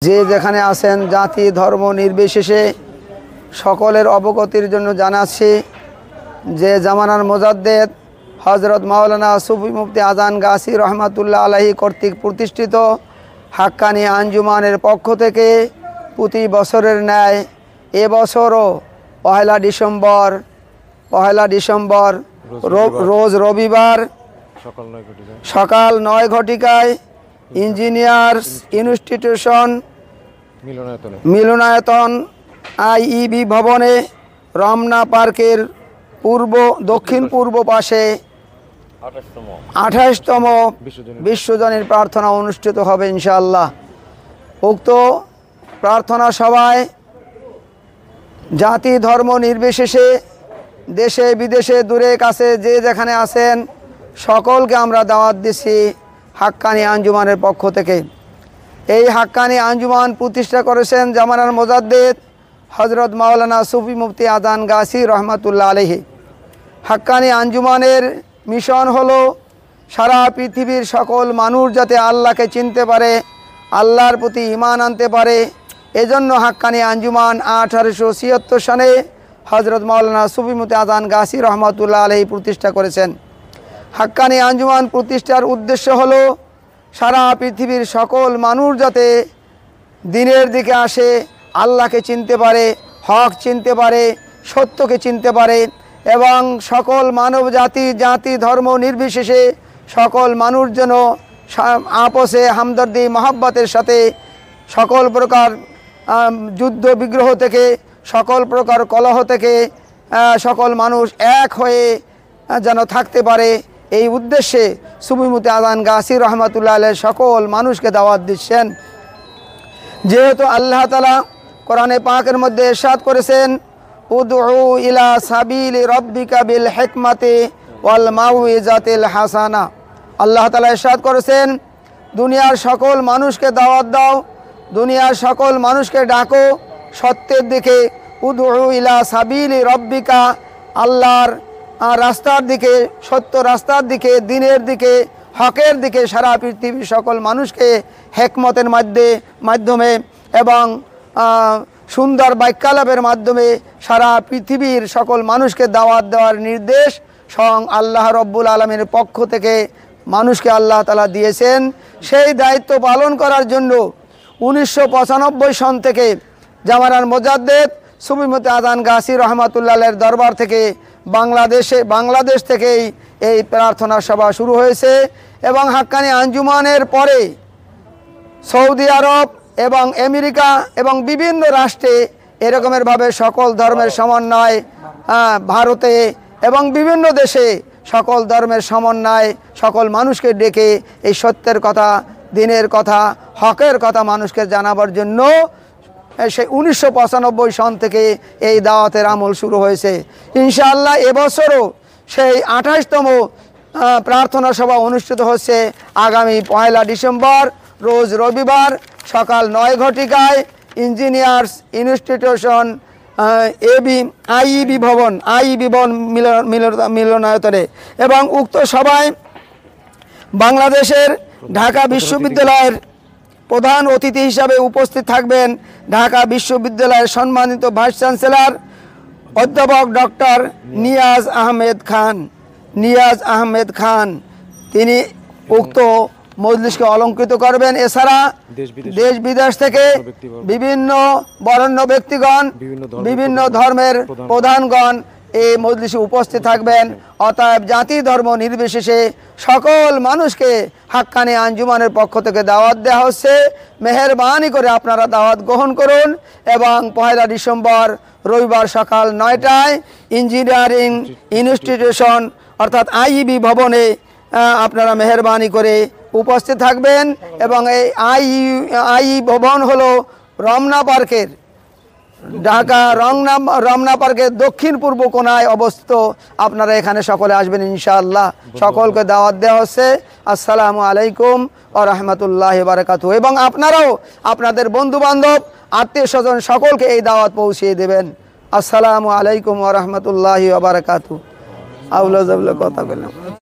যে যেখানে আছেন জাতি ধর্ম নির্বিশেষে সকলের অবগতির জন্য জানাচ্ছি যে জামানার মুজাদ্দেদ হজরত মাওলানা সুফি মুফতি আজান গাছি রহমাতুল্লাহ আলাইহি কর্তৃক প্রতিষ্ঠিত হাক্কানি আঞ্জুমানের পক্ষ থেকে প্রতি বছরের ন্যায় এবছরও পহেলা ডিসেম্বর রোজ রবিবার সকাল 9 ঘটিকায় ইঞ্জিনিয়ার্স ইনস্টিটিউশন মিলনায়তন আইইবি ভবনে রমনা পার্কের দক্ষিণ পূর্ব পাশে 28তম বিশ্বজনীন প্রার্থনা অনুষ্ঠিত হবে ইনশাআল্লাহ। উক্ত প্রার্থনা সভায় জাতি ধর্ম নির্বিশেষে দেশে বিদেশে দূরে কাছে যে যেখানে আছেন সকলকে আমরা দাওয়াত দিচ্ছি হাক্কানি আঞ্জুমানের পক্ষ থেকে। এই হাক্কানি আঞ্জুমান প্রতিষ্ঠা করেছেন জামানার মুজাদ্দেদ হজরত মাওলানা সুফি মুফতি আজান গাছি রহমাতুল্লাহ আলাইহি। হাক্কানি আঞ্জুমানের মিশন হলো সারা পৃথিবীর সকল মানুষ যাতে আল্লাহকে চিনতে পারে, আল্লাহর প্রতি ঈমান আনতে পারে। এজন্য হাক্কানি আঞ্জুমান 1876 সালে হজরত মাওলানা সুফি মুফতি আজান গাছি রহমাতুল্লাহ আলাইহি প্রতিষ্ঠা করেছেন। হাক্কানি আঞ্জুমান প্রতিষ্ঠার উদ্দেশ্য হলো সারা পৃথিবীর সকল মানুষ যাতে দিনের দিকে আসে, আল্লাহকে চিনতে পারে, হক চিনতে পারে, সত্যকে চিনতে পারে এবং সকল মানব জাতি ধর্ম নির্বিশেষে সকল মানুষ যেন আপসে হামদর্দি মহব্বতের সাথে সকল প্রকার যুদ্ধ বিগ্রহ থেকে সকল প্রকার কলহ থেকে সকল মানুষ এক হয়ে যেন থাকতে পারে, এই উদ্দেশ্যে সুফি মুফতি আজান গাছি রহমাতুল্লাহ আলাইহি সকল মানুষকে দাওয়াত দিচ্ছেন। যেহেতু আল্লাহ তাআলা কোরআনে পাকের মধ্যে ইরশাদ করেছেন উদউ ইলা সাবিলি রাব্বিকা বিল হিকমাতি ওয়াল মাউইজাতিল হাসানা। আল্লাহ তাআলা ইরশাদ করেছেন দুনিয়ার সকল মানুষকে দাওয়াত দাও, দুনিয়ার সকল মানুষকে ডাকো সত্যের দিকে। উদউ ইলা সাবিলি রাব্বিকা, আল্লাহর রাস্তার দিকে, সত্য রাস্তার দিকে, দিনের দিকে, হকের দিকে সারা পৃথিবীর সকল মানুষকে হিকমতের মাধ্যমে এবং সুন্দর বাক্যালাপের মাধ্যমে সারা পৃথিবীর সকল মানুষকে দাওয়াত দেওয়ার নির্দেশ স্বয়ং আল্লাহ রব্বুল আলমীর পক্ষ থেকে মানুষকে আল্লাহ তাআলা দিয়েছেন। সেই দায়িত্ব পালন করার জন্য 1995 সন থেকে জামানার মুজাদ্দেদ সুফি মুফতি আজান গাছি রহমাতুল্লাহ আলাইহির দরবার থেকে বাংলাদেশ থেকেই এই প্রার্থনা সভা শুরু হয়েছে এবং হাক্কানি আঞ্জুমানের পরে সৌদি আরব এবং আমেরিকা এবং বিভিন্ন রাষ্ট্রে এরকমেরভাবে সকল ধর্মের সমন্বয়, ভারতে এবং বিভিন্ন দেশে সকল ধর্মের সমন্বয় সকল মানুষকে ডেকে এই সত্যের কথা, দিনের কথা, হকের কথা মানুষকে জানাবার জন্য সেই 1995 সন থেকে এই দাওয়াতের আমল শুরু হয়েছে। ইনশাআল্লাহ এবছরও সেই 28তম প্রার্থনা সভা অনুষ্ঠিত হচ্ছে আগামী 1 ডিসেম্বর রোজ রবিবার সকাল 9 ঘটিকায় ইঞ্জিনিয়ার্স ইনস্টিটিউশন আইইবি ভবন মিলনায়তনে। এবং উক্ত সভায় বাংলাদেশের ঢাকা বিশ্ববিদ্যালয়ের প্রধান অতিথি হিসাবে উপস্থিত থাকবেন ঢাকা বিশ্ববিদ্যালয়ের সম্মানিত ভাইস চ্যান্সেলর অধ্যাপক ডক্টর নিয়াজ আহমেদ খান। তিনি উক্ত মজলিসকে অলঙ্কৃত করবেন। এছাড়া দেশ বিদেশ থেকে বিভিন্ন বরেণ্য ব্যক্তিগণ, বিভিন্ন ধর্মের প্রধানগণ এই মজলিসে উপস্থিত থাকবেন। অতএব জাতি ধর্ম নির্বিশেষে সকল মানুষকে হাক্কানি আঞ্জুমানের পক্ষ থেকে দাওয়াত দেওয়া হচ্ছে। মেহেরবানি করে আপনারা দাওয়াত গ্রহণ করুন এবং 1 ডিসেম্বর রবিবার সকাল 9টায় ইঞ্জিনিয়ারিং ইনস্টিটিউশন অর্থাৎ আইইবি ভবনে আপনারা মেহেরবানি করে উপস্থিত থাকবেন। এবং এই আইই ভবন হলো রমনা পার্কের, ঢাকা রমনা পার্কের দক্ষিণ পূর্ব কোণায় অবস্থিত। আপনারা এখানে সকলে আসবেন ইনশাআল্লাহ। সকলকে দাওয়াত দেওয়া হচ্ছে। আসসালামু আলাইকুম ওয়া রাহমাতুল্লাহি ওয়া বারাকাতুহু। এবং আপনারাও আপনাদের বন্ধু বান্ধব আত্মীয় স্বজন সকলকে এই দাওয়াত পৌঁছিয়ে দেবেন। আসসালামু আলাইকুম ওয়া রাহমাতুল্লাহি ওয়া বারাকাতুহু। আউলা জাবলা কথা বললাম।